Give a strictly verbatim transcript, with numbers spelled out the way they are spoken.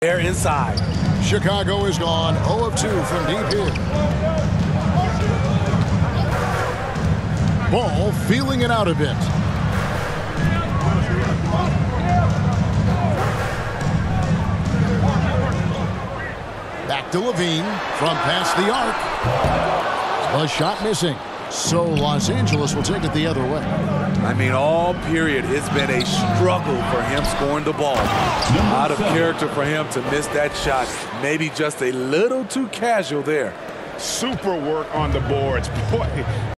They're inside. Chicago is gone zero of two from deep here. Ball feeling it out a bit. Back to Levine from past the arc. A shot missing. So Los Angeles will take it the other way. I mean, all period, it's been a struggle for him scoring the ball. Out of character for him to miss that shot. Maybe just a little too casual there. Super work on the boards. Boy.